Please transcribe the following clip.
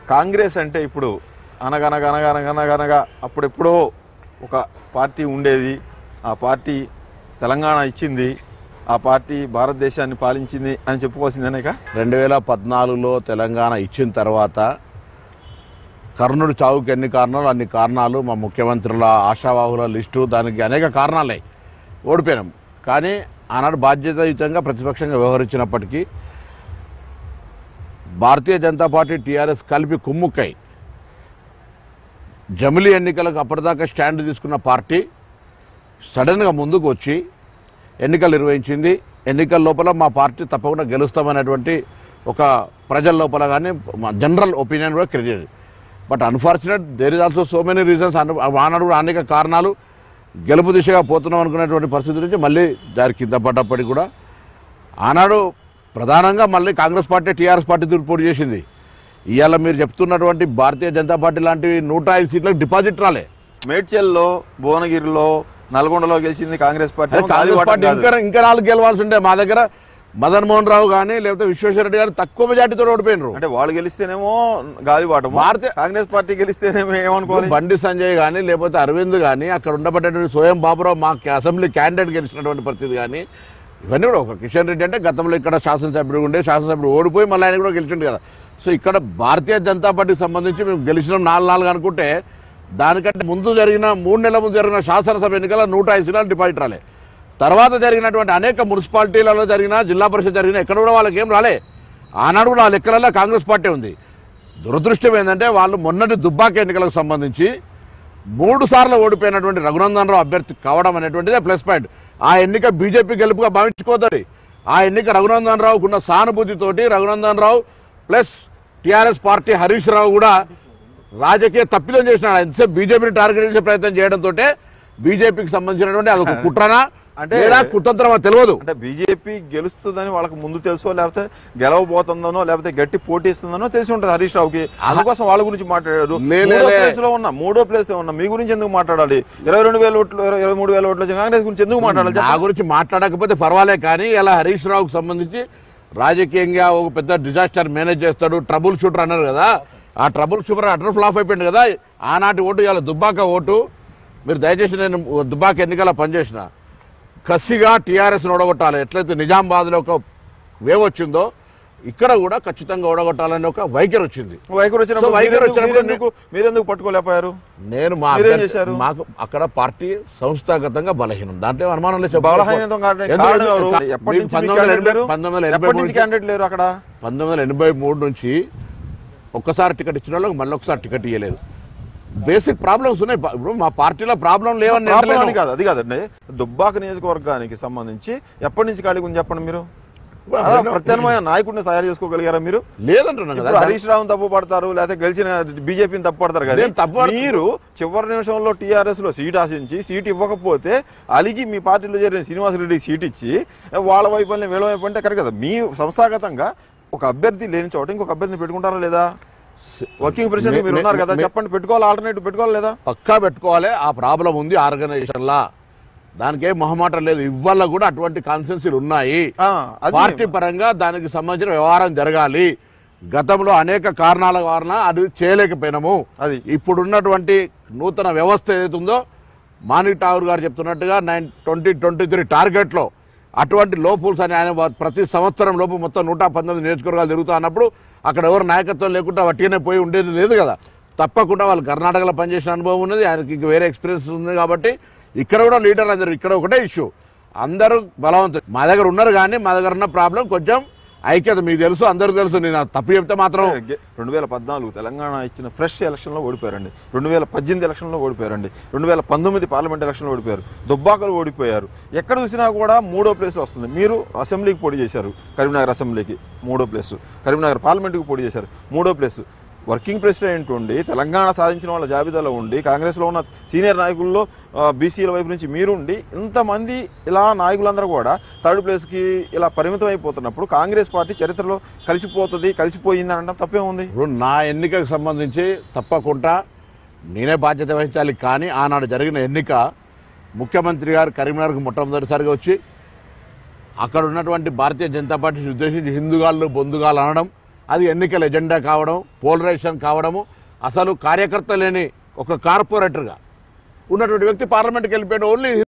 కాంగ్రెస్ అంటే ఇప్పుడు అనగనగా అప్పుడెప్పుడో ఒక పార్టీ ఉండేది. ఆ పార్టీ తెలంగాణ ఇచ్చింది, ఆ పార్టీ భారతదేశాన్ని పాలించింది అని చెప్పుకోవాల్సిందేనేక. 2014లో తెలంగాణ ఇచ్చిన తర్వాత కర్ణుడి చావుకి ఎన్ని కారణాలు అన్ని కారణాలు, మా ముఖ్యమంత్రుల ఆశావాహుల లిస్టు, దానికి అనేక కారణాలే. ఓడిపోయినాం. కానీ ఆనాడు బాధ్యతాయుతంగా ప్రతిపక్షంగా వ్యవహరించినప్పటికీ భారతీయ జనతా పార్టీ టీఆర్ఎస్ కలిపి కుమ్ముక్కై జమిలీ ఎన్నికలకు అప్పటిదాకా స్టాండ్ తీసుకున్న పార్టీ సడన్గా ముందుకు వచ్చి ఎన్నికలు నిర్వహించింది. ఎన్నికల లోపల మా పార్టీ తప్పకుండా గెలుస్తామనేటువంటి ఒక ప్రజల లోపల కానీ జనరల్ ఒపీనియన్ కూడా క్రియేట్ అయ్యింది. But unfortunate there is also so many reasons. ఆనాడు కూడా అనేక కారణాలు గెలుపు దిశగా పోతున్నాం అనుకునేటువంటి పరిస్థితి నుంచి మళ్ళీ దారి కింద పడ్డప్పటికీ కూడా ఆనాడు ప్రధానంగా మళ్ళీ కాంగ్రెస్ పార్టీ టీఆర్ఎస్ పార్టీ పోటీ చేసింది. ఇవాళ మీరు చెప్తున్నటువంటి భారతీయ జనతా పార్టీ లాంటివి 105 సీట్లకు డిపాజిట్ రాలే. మేడ్చల్లో, భువనగిరిలో, నల్గొండలో గెలిచింది కాంగ్రెస్ పార్టీ. ఇంకా 4 గెలవాల్సి ఉండే. మా దగ్గర మదన్ మోహన్ రావు కానీ లేకపోతే విశ్వేశ్వరరెడ్డి గారు తక్కువ మెజార్టీతో ఓడిపోయినారు. అంటే వాళ్ళు గెలిస్తేనేమో గాలివాటం, భారతీయ కాంగ్రెస్ పార్టీ గెలిస్తేనేమో ఏమనుకోవాలి. బండి సంజయ్ కానీ లేకపోతే అరవింద్ కానీ అక్కడ ఉండబట్టేటువంటి స్వయం బాబురావు మా అసెంబ్లీ క్యాండిడేట్ గెలిచినటువంటి పరిస్థితి కానీ ఇవన్నీ కూడా ఒక కిషన్ రెడ్డి అంటే గతంలో ఇక్కడ శాసనసభ్యుడు ఉండే, శాసనసభ్యుడు ఓడిపోయి మళ్ళీ ఆయన కూడా గెలిచిండు కదా. సో ఇక్కడ భారతీయ జనతా పార్టీకి సంబంధించి మేము గెలిచినాం 4 అనుకుంటే దానికంటే ముందు జరిగిన 3 నెలల ముందు జరిగిన శాసనసభ ఎన్నికల 105 సీట్లు డిపాజిట్ రాలే. తర్వాత జరిగినటువంటి అనేక మున్సిపాలిటీలలో జరిగిన, జిల్లా పరిషత్ జరిగిన ఎక్కడ కూడా వాళ్ళకి ఏం రాలే. ఆనాడు కూడా ఆ లెక్కలలో కాంగ్రెస్ పార్టీ ఉంది. దురదృష్టం ఏంటంటే వాళ్ళు మొన్నటి దుబ్బాక ఎన్నికలకు సంబంధించి 3 సార్లు ఓడిపోయినటువంటి రఘునందన్ రావు అభ్యర్థి కావడం అనేటువంటిదే ప్లస్ పాయింట్. ఆ ఎన్నిక బీజేపీ గెలుపుగా భావించుకోవద్దని ఆ ఎన్నిక రఘునందన్ రావుకున్న సానుభూతితోటి Raghunandan Rao plus TRS party Harish Rao కూడా రాజకీయ తప్పిదం చేసినాడు. ఎంతసేపు బీజేపీని టార్గెట్ చేసే ప్రయత్నం చేయడంతో బీజేపీకి సంబంధించినటువంటి అదొక కుట్రనా అంటే కుతంత్రమా తెలియదు. అంటే బీజేపీ గెలుస్తుందని వాళ్ళకి ముందు తెలుసో, లేకపోతే గెలవబోతుందనో, లేకపోతే గట్టి పోటీ ఇస్తుందనో తెలిసి ఉంటుంది హరీష్ రావుకి. అందుకోసం వాళ్ళ గురించి మాట్లాడారు. 3వ ప్లేస్ లో ఉన్నా మీ గురించి ఎందుకు మాట్లాడాలి? 22,000 ఓట్లు 23,000 ఓట్లు కాంగ్రెస్ గురించి ఎందుకు మాట్లాడాలి? ఆ గురించి మాట్లాడకపోతే పర్వాలే. కానీ ఇలా హరీష్ రావుకి సంబంధించి రాజకీయంగా ఒక పెద్ద డిజాస్టర్ మేనేజ్ చేస్తాడు, ట్రబుల్ షూటర్ అన్నారు కదా. ఆ ట్రబుల్ షూటర్ అటర్ ఫ్లాప్ అయిపోయింది కదా. ఆనాటి ఓటు ఇలా దుబ్బాక ఓటు. మీరు దయచేసి నేను దుబ్బాక ఎన్నికల పనిచేసిన కసిగా టీఆర్ఎస్ ఓడగొట్టాలి. ఎట్లయితే నిజామాబాద్లో ఒక వేవ్ వచ్చిందో ఇక్కడ కూడా ఖచ్చితంగా ఓడగొట్టాలని ఒక వైఖరి వచ్చింది. మీరెందుకు పట్టుకోలేకపోయారు? నేను మాకు అక్కడ పార్టీ సంస్థాగతంగా బలహీనం, దాంట్లో అనుమానం లేదు. 1983 నుంచి ఒక్కసారి టికెట్ ఇచ్చిన వాళ్ళకి మళ్ళీ ఒకసారి టికెట్ ఇవ్వలేదు. బేసిక్ ప్రాబ్లమ్స్ ఉన్నాయి. ఇప్పుడు మా పార్టీలో ప్రాబ్లం లేవని కాదు, అది కాదండి. దుబ్బాక నియోజకవర్గానికి సంబంధించి ఎప్పటి నుంచి ఖాళీ గురించి చెప్పండి. మీరు ప్రత్యామ్నాయ నాయకుడిని తయారు చేసుకోగలిగారా? మీరు లేదంటున్నా కదా. హరీష్ రావుని తప్పు పడతారు, లేకపోతే గెలిచిన బీజేపీని తప్పు పడతారు కదా. మీరు చివరి నిమిషంలో టీఆర్ఎస్ లో సీట్ ఆశించి సీట్ ఇవ్వకపోతే అలిగి మీ పార్టీలో చేరిన శ్రీనివాసరెడ్డికి సీట్ ఇచ్చి వాళ్ళ వైపు వీళ్ళ వైపు అంటే కరెక్ట్ కదా. మీ సంస్థాగతంగా ఒక అభ్యర్థి లేని చోట ఇంకొక అభ్యర్థిని పెట్టుకుంటారా లేదా? వర్కింగ్ ప్రెసిడెంట్ మీరు ఉన్నారు కదా, చెప్పండి. పెట్టుకోవాలి, ఆల్టర్నేటివ్ పెట్టుకోవాలి లేదా? పక్కా పెట్టుకోవాలి. ఆ ప్రాబ్లం ఉంది ఆర్గనైజేషన్ లా, దానికి ఏం మొహమాటం లేదు. ఇవాళ కూడా అటువంటి కాన్సెన్సీలు ఉన్నాయి. పార్టీ పరంగా దానికి సంబంధించిన వ్యవహారం జరగాలి. గతంలో అనేక కారణాల వలన అది చేయలేకపోయినాము. అది ఇప్పుడున్నటువంటి నూతన వ్యవస్థ ఏదైతుందో మాణిక్ ఠాగూర్ గారు చెప్తున్నట్టుగా 2023 టార్గెట్ లో అటువంటి లోపుల్స్ అని ఆయన ప్రతి సంవత్సరం లోపు మొత్తం 119 నియోజకవర్గాలు తిరుగుతా అన్నప్పుడు అక్కడ ఎవరు నాయకత్వం లేకుండా వట్టిగానే పోయి ఉండేది లేదు కదా. తప్పకుండా వాళ్ళు కర్ణాటకలో పనిచేసిన అనుభవం ఉన్నది, ఆయనకి ఇంక వేరే ఎక్స్పీరియన్స్ ఉంది. కాబట్టి ఇక్కడ కూడా లీడర్లు అందరూ, ఇక్కడ ఒకటే ఇష్యూ, అందరూ బలవంతులు. మా దగ్గర ఉన్నారు కానీ మా దగ్గర ఉన్న ప్రాబ్లం కొంచెం ఐక్యత. మీకు తెలుసు, అందరూ తెలుసు. నేను తప్పు చెప్తే మాత్రం 2014 తెలంగాణ ఇచ్చిన ఫ్రెష్ ఎలక్షన్లో ఓడిపోయారండి. 2018 ఎలక్షన్లో ఓడిపోయారండి. 2019 పార్లమెంట్ ఎలక్షన్లో ఓడిపోయారు. దుబ్బాకలు ఓడిపోయారు. ఎక్కడ చూసినా కూడా 3వ ప్లేస్లో వస్తుంది. మీరు అసెంబ్లీకి పోటీ చేశారు, కరీంనగర్ అసెంబ్లీకి 3వ ప్లేసు, కరీంనగర్ పార్లమెంట్కి పోటీ చేశారు 3వ ప్లేసు. వర్కింగ్ ప్రెసిడెంట్ ఉండి తెలంగాణ సాధించిన వాళ్ళ జాబితాలో ఉండి కాంగ్రెస్లో ఉన్న సీనియర్ నాయకుల్లో బీసీల వైపు నుంచి మీరుండి ఇంతమంది ఇలా నాయకులందరూ కూడా 3rd ప్లేస్కి ఇలా పరిమితం అయిపోతున్నప్పుడు కాంగ్రెస్ పార్టీ చరిత్రలో కలిసిపోయింది అనడం తప్పే ఉంది. ఇప్పుడు నా ఎన్నికకు సంబంధించి తప్పకుండా నేనే బాధ్యత వహించాలి. కానీ ఆనాడు జరిగిన ఎన్నిక ముఖ్యమంత్రి గారు కరీంనగర్కు మొట్టమొదటిసారిగా వచ్చి అక్కడ ఉన్నటువంటి భారతీయ జనతా పార్టీని ఉద్దేశించి హిందుగాళ్ళు బొందుగాళ్ళు అనడం, అది ఎన్నికల ఎజెండా కావడం, పోలరైజేషన్ కావడము, అసలు కార్యకర్త లేని ఒక కార్పొరేటర్గా ఉన్నటువంటి వ్యక్తి పార్లమెంట్కి వెళ్ళిపోయాడు. ఓన్లీ